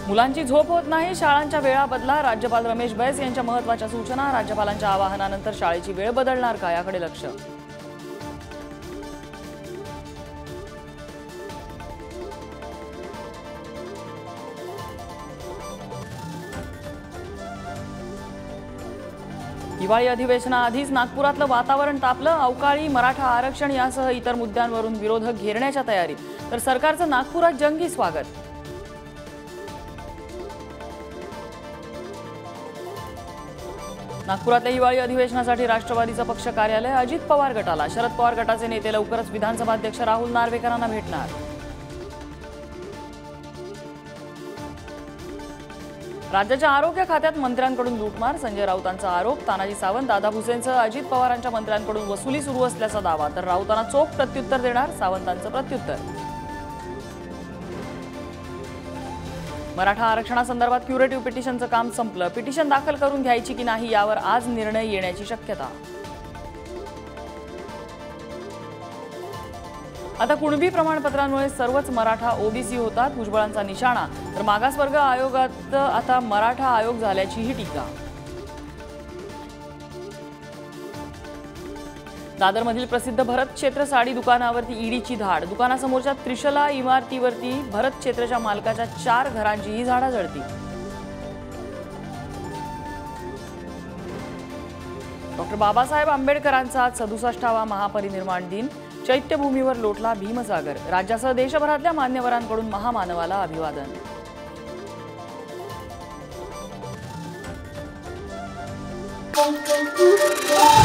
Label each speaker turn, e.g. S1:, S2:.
S1: मुलांची झोप होत नाही, शाळांच्या वेळा बदला। राज्यपाल रमेश बैस यांच्या महत्त्वाच्या सूचना। राज्यपालांच्या आवाहनानंतर शाळेची वेळ बदलणार का याकडे लक्ष। हिवाळी अधिवेशनाआधीच नागपुरातलं वातावरण तापलं। अवकाळी, मराठा आरक्षण यासह इतर मुद्द्यांवरून विरोधक घेरण्याच्या तयारीत, तर सरकारचं नागपुरात जंगी स्वागत। नागपुरातल्या हिवाळी अधिवेशनासाठी राष्ट्रवादीचं पक्ष कार्यालय। अजित पवार गटाला शरद पवार गटाचे नेते लवकरच विधानसभा अध्यक्ष राहुल नार्वेकरांना भेटणार। राज्याच्या आरोग्य खात्यात मंत्र्यांकडून लूटमार, संजय राऊतांचा आरोप। तानाजी सावंत, दादा भुसेंसह अजित पवारांच्या मंत्र्यांकडून वसुली सुरू असल्याचा दावा, तर राऊतांना चोख प्रत्युत्तर देणार सावंतांचं प्रत्युत्तर। मराठा आरक्षणासंदर्भात क्युरेटिव्ह पिटिशनचं काम संपलं। पिटिशन दाखल करून घ्यायची की नाही यावर आज निर्णय येण्याची शक्यता। आता कुणबी प्रमाणपत्रांमुळे सर्वच मराठा ओबीसी होतात, भुजबळांचा निशाणा। तर मागासवर्ग आयोगात आता मराठा आयोग झाल्याचीही टीका। दादरमधील प्रसिद्ध भरत क्षेत्र साडी दुकानावरती ईडीची धाड। दुकानासमोरच्या त्रिशला इमारतीवरती भरत क्षेत्रच्या मालकाच्या 4 घरांचीही झाडाझडती। डॉक्टर बाबासाहेब आंबेडकरांचा आज 67वा महापरिनिर्वाण दिन। चैत्यभूमीवर लोटला भीमसागर। राज्यासह देशभरातल्या मान्यवरांकडून महामानवाला अभिवादन।